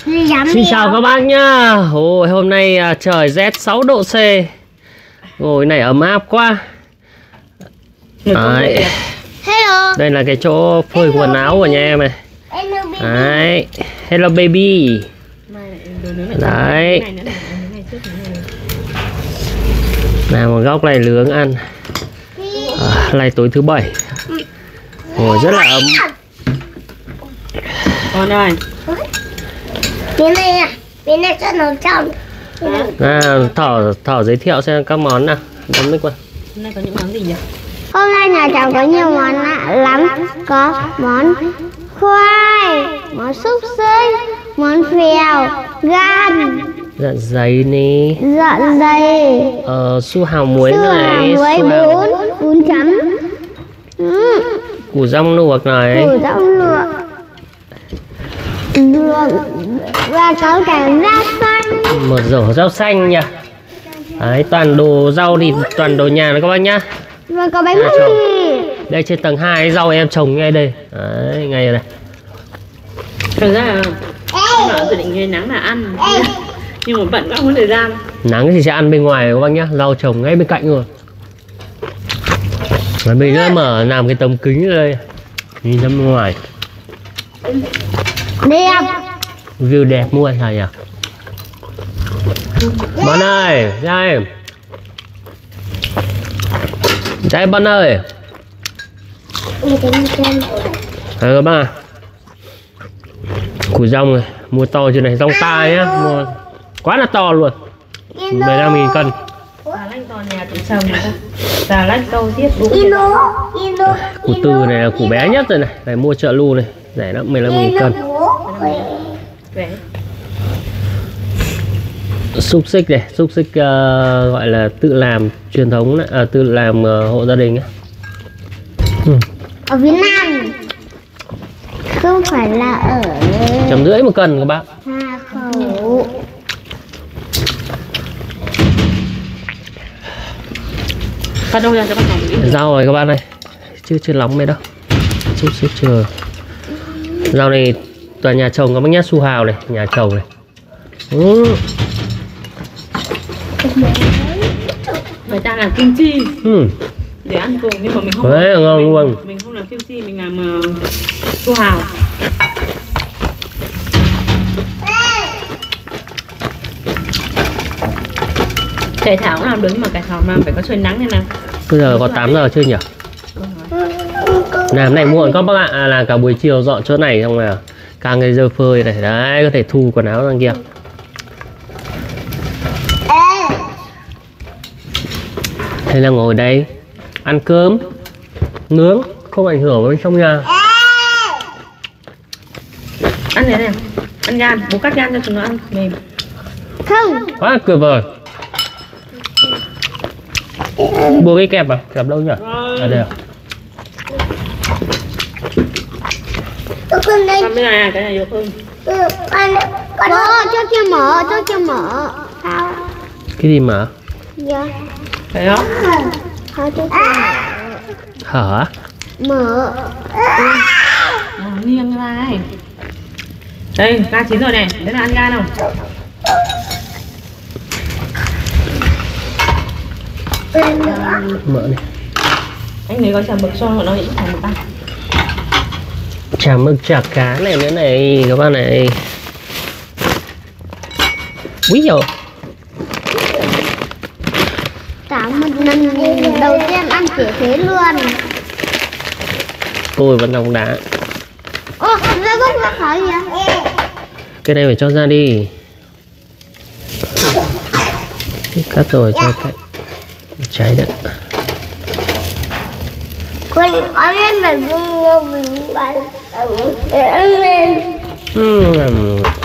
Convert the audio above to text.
Xin chào các bác nhá. Ôi, hôm nay trời rét 6 độ C. Ngồi này ấm áp quá. Đấy. Đây là cái chỗ phơi quần áo của nhà em này. Đấy. Hello baby. Đấy. Làm một góc này nướng ăn. Này tối thứ bảy. Ngồi rất là ấm. Con ơi. Bên này à, bên này cho nó trong. Thỏ giới thiệu xem các món nào. Đóng nước qua. Hôm nay có những món gì nhỉ? Hôm nay nhà cháu có nhiều món lạ lắm. Có món khoai, món xúc xích, món phèo, gan, dạ dày nè, dạ dày, su hào muối su hào này, muối, bún chấm, củ rong luộc này, củ rong luộc và có cả rau xanh, một rổ rau xanh nha. Đấy, toàn đồ rau thì toàn đồ nhà đấy các bác nhá. và có bánh mì. Đây trên tầng 2 rau em trồng ngay đây. Đấy, ngay đây. Thực ra là không bảo dự định nghe nắng là ăn, nhưng mà bận quá không có thời gian. Nắng thì sẽ ăn bên ngoài các bác nhá, rau trồng ngay bên cạnh rồi. Và mình đã mở làm cái tấm kính ở đây, nhìn ra bên ngoài. Đẹp. View đẹp mua sao nhỉ? Bọn ơi, đây. Đây bọn ơi. Đấy các bác. Củ rong này, mua to chưa này, rong tai nhá, mua quá là to luôn. 15.000 cân. Xà lách to nhà tự trồng này ta. Xà lách to tiếp đủ. Củ từ này là củ bé nhất rồi này, phải mua chợ Lu này, rẻ lắm, 15.000 cân. Về. Xúc xích này, xúc xích gọi là tự làm truyền thống này, tự làm hộ gia đình ấy. Ở Việt Nam, không phải là ở 150 một cân các bác. Hà Khẩu. Phát đâu ra cho bác nào đi. Rau này các bạn này, chưa nóng mấy đâu, xúc xích chưa. Rau này toàn nhà trồng các bác nhá, su hào này, nhà trồng này. Người ta làm kim chi để ăn cùng, nhưng mà mình không. Đấy, ngon luôn. Mình không làm kim chi, mình làm su hào. Cải thảo cũng làm được, nhưng mà cải thảo mà phải có trời nắng thế nào. Bây giờ có 8 giờ chưa nhỉ? Làm này muộn các bác ạ, là cả buổi chiều dọn chỗ này xong rồi càng cái giờ phơi này, đấy có thể thu quần áo ra kia. Thế là ngồi đây ăn cơm nướng, không ảnh hưởng đến trong nhà. Ăn thế này, ăn gan, bố cắt gan cho chúng nó ăn mềm. Không. Quá tuyệt vời. Bùa cái kẹp à? Kẹp đâu nhỉ? À đây à? Con đây. Con bên này, cái này nhiều hơn. Con cho kia mở, Sao? Cái gì mà? Dạ. Thấy không? Thôi cho kia Hở? mở. Nghiêng ra này. Đây, gan chín rồi này, đấy là ăn gan không? Mở đi. Anh lấy gói chả mực cho nó ít chả mực ăn. Chả mực chả cá này nữa này các bạn này. Quý rồi. Cả một lần đầu tiên ăn kiểu thế luôn. Tôi vẫn nóng đá. Ô, ra gốc ra khỏi kìa. Cái này phải cho ra đi. Cắt rồi cho cái cháy đấy. Con có lên mà vui mình ăn lên.